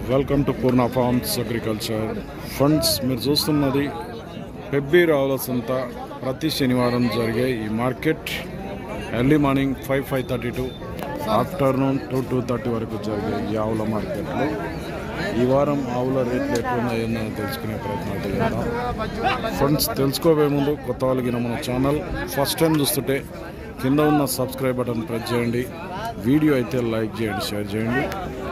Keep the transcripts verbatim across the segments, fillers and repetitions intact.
Welcome to Purna farms agriculture funds. మీరు చూస్తున్నది పెబ్బి ఆవుల సంత ప్రతి శనివారం జరిగే ఈ market early morning five five thirty to afternoon two two thirty వరకు జరిగే ఈ ఆవుల మార్కెట్లో ఈ వారం ఆవుల రేట్లు ఎట్లున్నాయో తెలుసుకునే ప్రయత్నం చేద్దాం. ఫ్రెండ్స్, తెలుసుకోబోయే ముందు కొత్త వాళ్ళకి మన ఛానల్ ఫస్ట్ టైం చూస్తుంటే కింద ఉన్న సబ్స్క్రైబ్ బటన్ ప్రెస్ చేయండి. వీడియో అయితే లైక్ చేయండి, షేర్ చేయండి.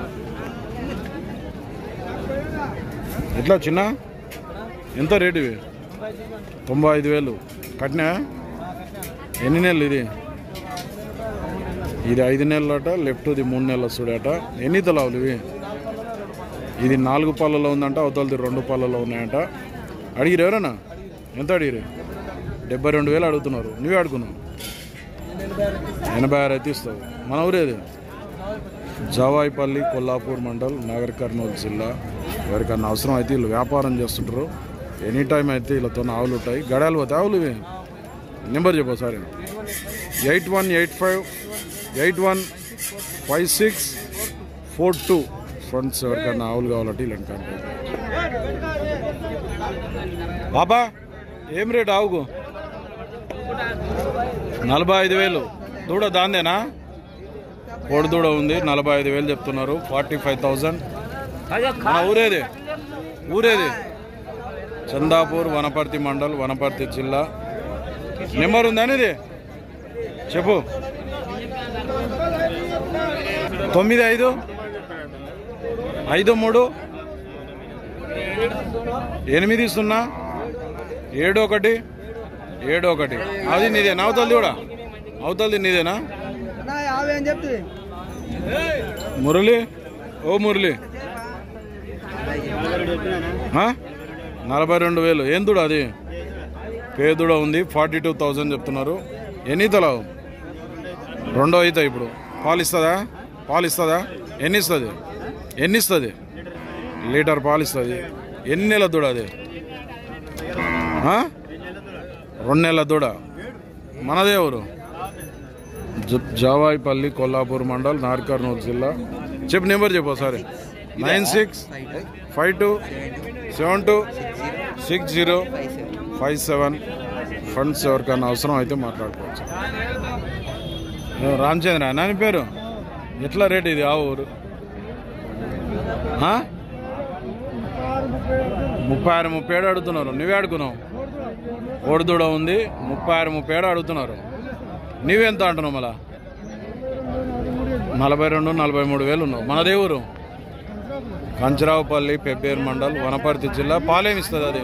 ఎట్లా చిన్న ఎంత రేటు ఇవి? తొంభై ఐదు వేలు కట్టినా. ఎన్ని నెలలు ఇది? ఇది ఐదు నెలలట, లెఫ్ట్ది మూడు నెలల చూడట. ఎన్ని తలావులు ఇవి? ఇది నాలుగు పాలలో ఉందంట, అవతలది రెండు పాలలో ఉన్నాయంట. అడిగిరు ఎవరన్నా? ఎంత అడిగిరు? డెబ్బై రెండు వేలు అడుగుతున్నారు. నువ్వే అడుగున్నావు. ఎనభై ఆరు అయితే ఇస్తావు. మన ఊరేది? జావాయిపల్లి, కొల్లాపూర్ మండల్, నాగర్ కర్నూలు జిల్లా. ఎవరికన్నా అవసరం అయితే వీళ్ళు వ్యాపారం చేస్తుంటారు. ఎనీ టైం అయితే వీళ్ళతో ఆవులు ఉంటాయి. గడాలు పోతాయి ఆవులు ఇవి. నెంబర్ చెప్పు సరే. Eight one eight five eight one five six four two. Friends, ఎవరికన్నా ఆవులు కావాలంటే వీళ్ళని కాంటాక్ట్. బాబా ఏం రేట్ ఆవుకు? నలభై ఐదు వేలు. దూడ దాందేనా? కోడి దూడ ఉంది. నలభై ఐదు వేలు చెప్తున్నారు. Forty five thousand. ఊరేది? ఊరేది? చందాపూర్, వనపర్తి మండల్, వనపర్తి జిల్లా. నెంబర్ ఉందా అనేది? చెప్పు. తొమ్మిది ఐదు ఐదు మూడు ఎనిమిది సున్నా ఏడు ఒకటి ఏడు ఒకటి. అది నీదేనా? అవతలది కూడా? అవతలది నీదేనా? మురళి. ఓ మురళి, నలభై రెండు వేలు. ఏం దూడ అది? పేదూడ ఉంది. ఫార్టీ టూ థౌజండ్ చెప్తున్నారు. ఎన్ని తలావు? రెండో అయితే ఇప్పుడు పాలు ఇస్తుందా? పాలు ఇస్తుందా? ఎన్ని ఇస్తుంది? ఎన్ని ఇస్తుంది? లీటర్ పాలు ఇస్తుంది. ఎన్ని నెలల దూడ అది? రెండు నెలల దూడ. మనదే ఊరు? జావాయిపల్లి, కొల్లాపూర్ మండల్, నాగర్ కర్నూలు జిల్లా. చెప్పు నెంబర్ చెప్పు ఒకసారి. Nine six five two seven two six zero five seven. Funds ఎవరికైనా అవసరం అయితే మాట్లాడుకోవచ్చు. రామచంద్ర నాని పేరు. ఎట్లా రేట్ ఇది? ఆ ఊరు ముప్పై ఆరు ముప్పై ఏడు అడుగుతున్నారు. నువ్వే అడుగున్నావు. ఓడిదూడ ఉంది. ముప్పై ఆరు ముప్పై ఏడు అడుగుతున్నారు. నువ్వెంత అంటున్నావు? మళ్ళా నలభై రెండు నలభై మూడు వేలు ఉన్నావు. మనదే ఊరు? కంచరావుపల్లి, పెబ్బేరు మండల్, వనపర్తి జిల్లా. పాలేమి ఇస్తుంది అది?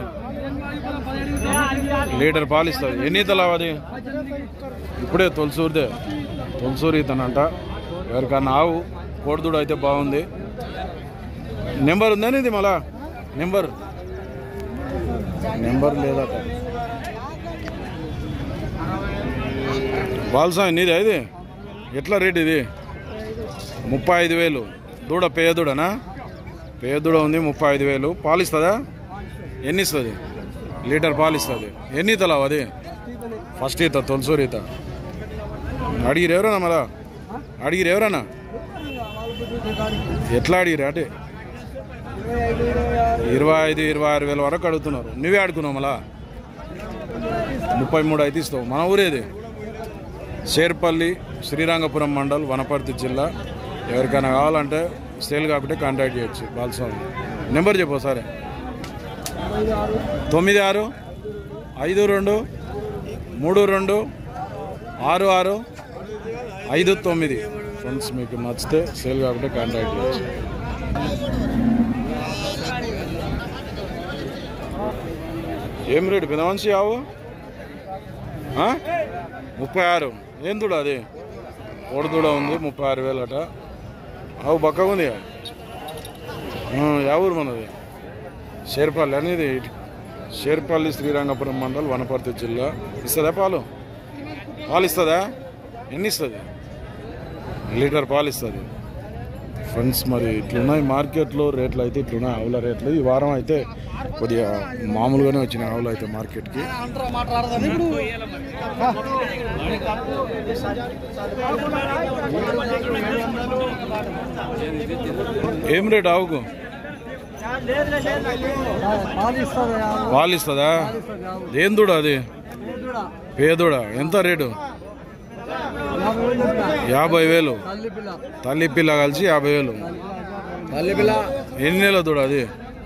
లీటర్ పాలు ఇస్తుంది. ఎన్ని తలావు అది? ఇప్పుడే తొలసూరిదే. తొలసూరి ఇతనంట. ఎవరికన్నా ఆవు కోడిదూడ అయితే బాగుంది. నెంబర్ ఉందని ఇది? మళ్ళా నెంబర్ నెంబర్ లేదట. బాల్సా నీదే ఇది? ఎట్లా రేట్ ఇది? ముప్పై ఐదు వేలు. దూడ పేదూడనా? పేదూడ ఉంది. ముప్పై ఐదు వేలు. పాలు ఇస్తుందా? ఎన్ని ఇస్తుంది? లీటర్ పాలు ఇస్తుంది. ఎన్ని తలావు అది? ఫస్ట్ ఈత, తొలసూరి ఈత. అడిగిరు ఎవరన్నా? మళ్ళా అడిగిరు ఎవరన్నా? ఎట్లా అడిగిరు? అంటే ఇరవై ఐదు ఇరవై ఆరు వేల వరకు అడుగుతున్నారు. నువ్వే అడుగున్నావు. మళ్ళా ముప్పై మూడు అయితే ఇస్తావు. మన ఊరేది? షేర్పల్లి, శ్రీరంగపురం మండల్, వనపర్తి జిల్లా. ఎవరికైనా కావాలంటే సేల్ కాకుంటే కాంటాక్ట్ చేయొచ్చు. బాల్స్వామి నెంబర్ చెప్పు సరే. తొమ్మిది ఆరు ఐదు రెండు మూడు రెండు ఆరు ఆరు ఐదు తొమ్మిది. ఫ్రెండ్స్, మీకు నచ్చితే సేల్ కాకుంటే కాంటాక్ట్ చేయొచ్చు. ఏం రేటు పెదవంశీ ఆవు? ముప్పై ఆరు. ఏం దూడ అది? ఓడి దూడ ఉంది. ముప్పై ఆరు వేలు అట. ఆవు బక్కగా ఉంది. యా ఊరు మనది? షేర్పల్లి అనేది. షేర్పల్లి, శ్రీరంగపురం మండల్, వనపర్తి జిల్లా. ఇస్తుందా పాలు? పాలు ఇస్తుందా? ఎన్ని ఇస్తుంది? లీటర్ పాలు ఇస్తుంది. ఫ్రెండ్స్, మరి ఇట్లున్నాయి మార్కెట్లో రేట్లు అయితే. ఇట్లున్నాయి ఆవుల రేట్లు. ఈ వారం అయితే కొద్దిగా మామూలుగానే వచ్చినాయి ఆవులు అయితే మార్కెట్కి. ఏం రేట్ ఆవుకు? పాలు ఇస్తుందా? ఏం దూడ అది? పేదూడ. ఎంత రేటు? యాభై వేలు. తల్లి పిల్ల కలిసి యాభై వేలు. ఎన్ని నెలల దూడ అది?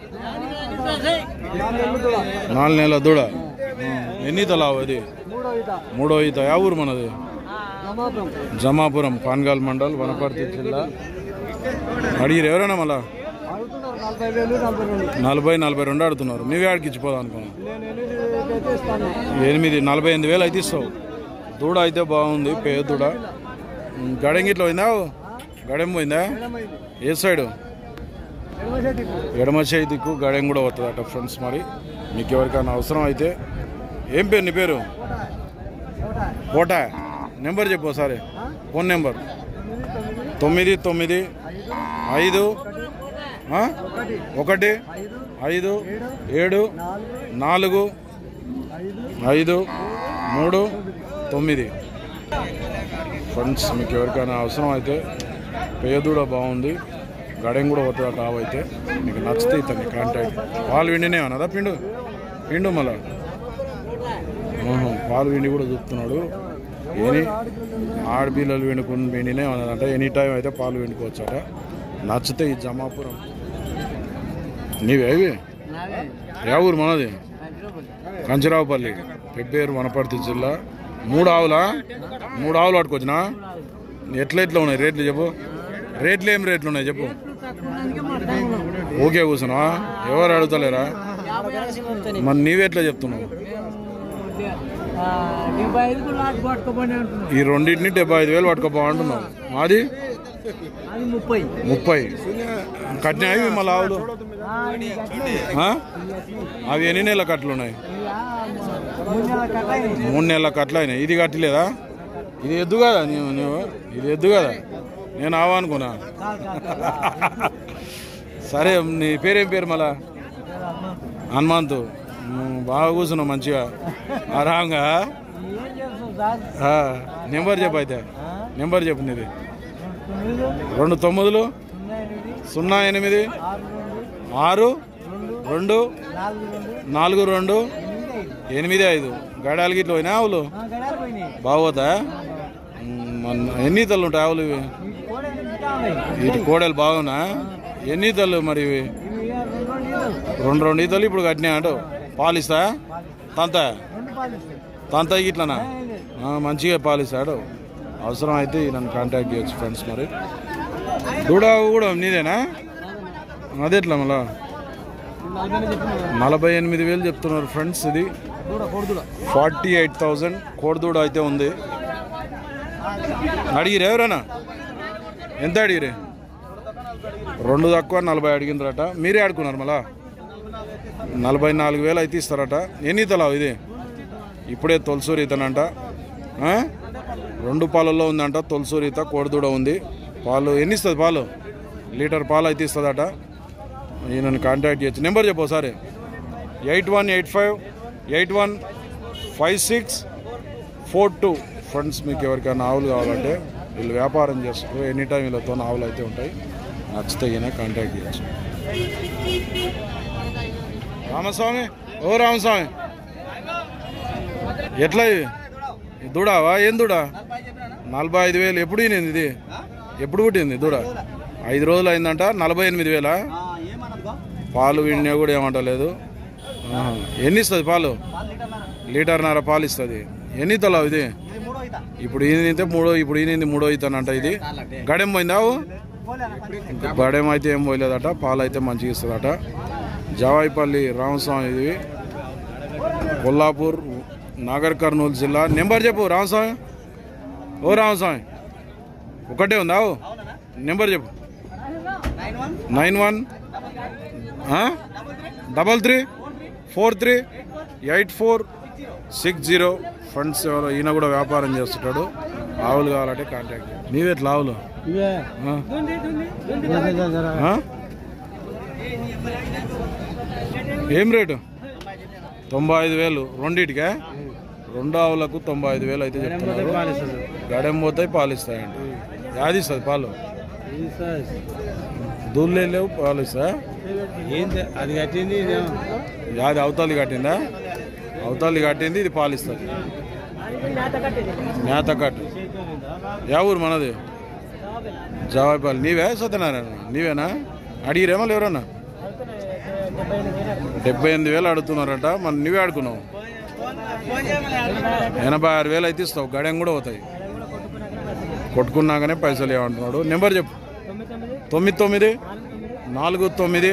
నాలుగు నెలల దూడ. ఎన్ని తలావు అది? మూడో ఈత. యా ఊరు మనది? జమాపురం, పాన్గాల్ మండల్, వనపర్తి జిల్లా. అడిగిరు ఎవరైనా మళ్ళా? నలభై నలభై రెండు ఆడుతున్నారు. నువ్వే ఆడికి ఇచ్చిపోదాం అనుకున్నావు. ఎనిమిది నలభై ఎనిమిది వేలు అయితే ఇస్తావు. దూడ అయితే బాగుంది, పేద దూడ. గడెం గిట్ల పోయిందా? గడెం పోయిందా? ఏ సైడు? ఎడమ చేతికు గడెం కూడా వస్తుందట ఫ్రెండ్స్. మరి మీకు ఎవరికైనా అవసరం అయితే. ఏం పేరు నీ పేరు? కోటా. నెంబర్ చెప్పు ఒకసారి. Phone number. తొమ్మిది తొమ్మిది ఐదు ఒకటి ఐదు ఏడు నాలుగు ఐదు మూడు తొమ్మిది. ఫ్రెండ్స్ మీకు ఎవరికైనా అవసరం అయితే పేదూడ బాగుంది, గడెం కూడా పోతుంది కావు. అయితే మీకు నచ్చితే ఇతన్ని కాంటాక్ట్. పాలు విండినే అన్నదా? పిండు పిండు మళ్ళా పాలు విండి కూడా చూపుతున్నాడు. ఏని ఆడపిల్లలు వెనుకుని వెండినే ఉన్నదంట. ఎనీ టైం అయితే పాలు వెండుకోవచ్చట. నచ్చితే ఈ జమాపురం. నీవేవి? యా ఊరు మనది? కంచరావుపల్లి, పెబ్బేరు, వనపర్తి జిల్లా. మూడు ఆవులా? మూడు ఆవులు పట్టుకొచ్చినా? ఎట్లా ఎట్లా ఉన్నాయి రేట్లు చెప్పు. రేట్లు ఏం రేట్లు ఉన్నాయి చెప్పు. ఓకే కూర్చున్నా? ఎవరు అడుగుతలేరా? మరి నీవెట్లా చెప్తున్నావు? ఈ రెండింటిని డెబ్బై ఐదు వేలు పట్టుకోపో అంటున్నావు. మాది ముప్పై. కట్టినాయి మళ్ళీ ఆవులు? అవి ఎన్ని నెలల కట్టలు ఉన్నాయి? మూడు నెలల కట్టలు అయినాయి. ఇది కట్టలేదా? ఇది ఎద్దు కదా? నువ్వు నువ్వు ఇది ఎద్దు కదా? నేను ఆవా అనుకున్నా. సరే నీ పేరేం పేరు మళ్ళా? హనుమంతు. బాగా కూర్చున్నావు మంచిగా ఆరాంగా. నెంబర్ చెప్పు అయితే. నెంబర్ చెప్పు నీది. రెండు తొమ్మిదిలు సున్నా ఎనిమిది ఆరు రెండు నాలుగు రెండు ఎనిమిది ఐదు. గడాలు గిట్లు పోయినా ఆవులు? బాగోతా? ఎన్ని తల్లు ఉంటాయి ఆవులు ఇవి? వీటి కోడలు బాగున్నా? ఎన్ని తల్లు మరి ఇవి? రెండు రెండు ఈతలు ఇప్పుడు కట్టినా అంటూ. పాలిస్తా? తంత తంత గిట్లనా? మంచిగా పాలిస్తాడు. అవసరం అయితే నన్ను కాంటాక్ట్ చేయొచ్చు ఫ్రెండ్స్. మరి దూడ కూడా నీదేనా? అదేట్లా మళ్ళా? నలభై ఎనిమిది వేలు చెప్తున్నారు ఫ్రెండ్స్. ఇది ఫార్టీ ఎయిట్ థౌజండ్ కోడిదూడ అయితే ఉంది. అడిగిరే ఎవరైనా? ఎంత అడిగిరే? రెండు తక్కువ నలభై అడిగిందరట. మీరే ఆడుకున్నారు మళ్ళా? నలభై నాలుగు వేలు అయితే ఇస్తారట. ఎన్ని తలావు ఇది? ఇప్పుడే తొలసూరి ఈతనంట. రెండు పాలల్లో ఉందంట తొలసూరి ఈత. కోడిదూడ ఉంది. పాలు ఎన్ని ఇస్తుంది? పాలు లీటర్ పాలు అయితే ఇస్తుందట. ఈయనను కాంటాక్ట్ చేయొచ్చు. నెంబర్ చెప్పు ఒకసారి. Eight one eight five eight one five six four two. Friends మీకు ఎవరికైనా ఆవులు కావాలంటే వీళ్ళు వ్యాపారం చేస్తారు. ఎనీ టైం వీళ్ళతో ఆవులు అయితే ఉంటాయి. నచ్చితే ఈయన కాంటాక్ట్ చేయొచ్చు. రామస్వామి. ఓ రామస్వామి, ఎట్లా దూడావా? ఏం దూడా? నలభై ఐదు వేలు. ఎప్పుడు ఈనింది ఇది? ఎప్పుడు పుట్టింది దూడ? ఐదు రోజులు అయిందంట. నలభై ఎనిమిది వేలా? పాలు విండినా కూడా ఏమంటలేదు. ఎన్ని ఇస్తుంది పాలు? లీటర్న్నర పాలు ఇస్తుంది. ఎన్ని తలావు ఇది? ఇప్పుడు ఈనితే మూడో ఇప్పుడు ఈనింది మూడో ఇతనంట. ఇది గడెం పోయిందావు? గడెం అయితే ఏం పోయలేదట. పాలు అయితే మంచిగా ఇస్తుందట. జవాయిపల్లి రామస్వామి. ఇది కొల్లాపూర్, నాగర్ కర్నూలు జిల్లా. నెంబర్ చెప్పు రామస్వామి. ఓ రామస్వామి, ఒకటే ఉందా? నెంబర్ చెప్పు. Nine one double three four three eight four six zero. Friends ఎవరో ఈయన కూడా వ్యాపారం చేస్తుంటాడు. ఆవులు కావాలంటే కాంటాక్ట్. నీవెట్లా ఆవులు? ఏం రేటు? తొంభై ఐదు వేలు రెండింటికా? రెండు ఆవులకు తొంభై ఐదు వేలు అయితే చెప్తున్నారు. గడెం పోతాయి, పాలు ఇస్తాయండి. యాది ఇస్తుంది పాలు? దూళ్ళే లేవు పాలిస్తా అది కట్టింది అది అవతాలి కట్టిందా అవతాలి కట్టింది ఇది పాలిస్తుంది మేత కట్టు యా ఊరు మనది జవాయిపాలి నీవే సత్యనారాయణ నీవేనా అడిగిరేమో ఎవరన్నా డెబ్బై ఎనిమిది వేలు అడుగుతున్నారట మన నువ్వే ఆడుకున్నావు ఎనభై ఆరు వేలు అయితే ఇస్తావు గడెం కూడా అవుతాయి కొట్టుకున్నాకనే పైసలు ఏమంటున్నాడు నెంబర్ చెప్పు తొమ్మిది తొమ్మిది నాలుగు తొమ్మిది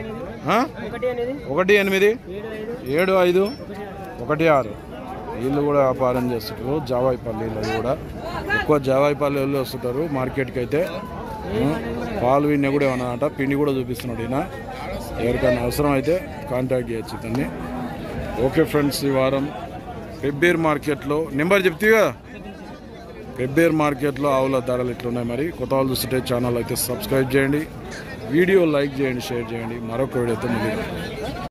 ఒకటి ఎనిమిది ఏడు ఐదు ఒకటి ఆరు వీళ్ళు కూడా వ్యాపారం చేస్తుంటారు జావాయిపల్లిలో కూడా ఎక్కువ జావాయిపల్లి వాళ్ళు వస్తుంటారు మార్కెట్కి అయితే పాలు విన్న కూడా ఏమన్నా పిండి కూడా చూపిస్తున్నాడు ఈయన ఎవరికైనా అవసరం అయితే కాంటాక్ట్ చేయొచ్చు ఇతన్ని ఓకే ఫ్రెండ్స్ ఈ వారం పెబ్బేర్ మార్కెట్లో నెంబర్ చెప్తే కదా పెబ్బేర్ మార్కెట్లో ఆవుల ధరలు ఇట్లున్నాయి మరి కొత్త వాళ్ళు చూస్తుంటే ఛానల్ అయితే సబ్స్క్రైబ్ చేయండి వీడియో లైక్ చేయండి షేర్ చేయండి మరొక వీడియోతో మళ్ళీ